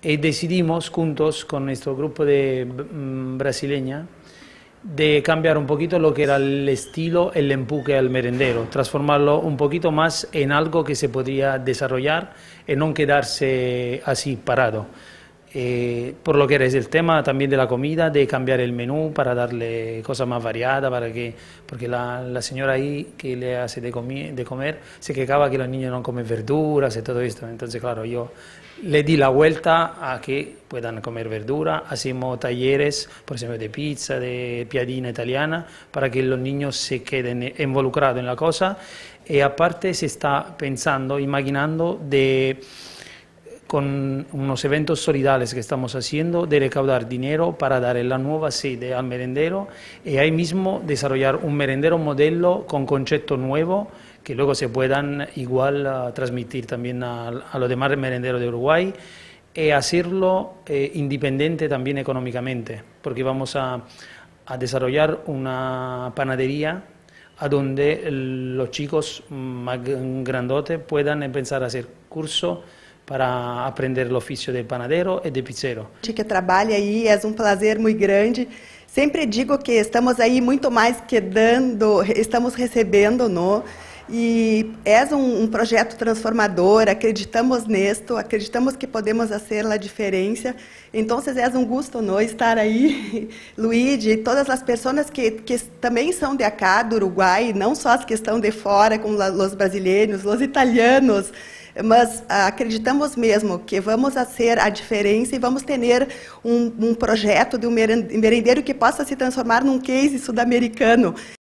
y decidimos juntos con nuestro grupo de brasileña de cambiar un poquito lo que era el estilo, el empuje al merendero, transformarlo un poquito más en algo que se podría desarrollar y no quedarse así parado. Por lo que es el tema también de la comida, de cambiar el menú para darle cosas más variadas, porque la señora ahí que le hace de comer se quejaba que los niños no comen verduras y todo esto. Entonces, claro, yo le di la vuelta a que puedan comer verdura, hacemos talleres, por ejemplo, de pizza, de piadina italiana, para que los niños se queden involucrados en la cosa. Y aparte se está pensando, imaginando con unos eventos solidarios que estamos haciendo, de recaudar dinero para dar la nueva sede al merendero y ahí mismo desarrollar un merendero modelo con concepto nuevo que luego se puedan igual transmitir también a los demás merenderos de Uruguay y hacerlo independiente también económicamente, porque vamos a desarrollar una panadería a donde los chicos más grandotes puedan empezar a hacer curso para aprender o ofício de panadero e de pizzero. Que trabalha aí, é um prazer muito grande. Sempre digo que estamos aí muito mais que dando, estamos recebendo, não? E é um projeto transformador, acreditamos nisto, acreditamos que podemos fazer a diferença. Então, é um gosto não estar aí, Luigi, e todas as pessoas que também são de acá, do Uruguai, não só as que estão de fora, como os brasileiros, os italianos, mas acreditamos mesmo que vamos fazer a diferença e vamos ter um projeto de um merendeiro que possa se transformar num case sul-americano.